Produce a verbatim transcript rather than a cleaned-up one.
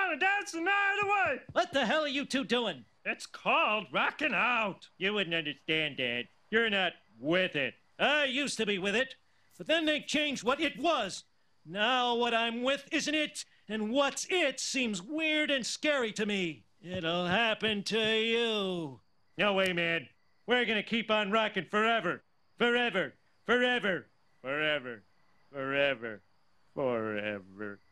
around and dance the night away. What the hell are you two doing? It's called rocking out. You wouldn't understand, Dad. You're not with it. I used to be with it, but then they changed what it was. Now what I'm with isn't it, and what's it seems weird and scary to me. It'll happen to you. No way, man. We're gonna keep on rocking forever. Forever. Forever. Forever. Forever. Forever.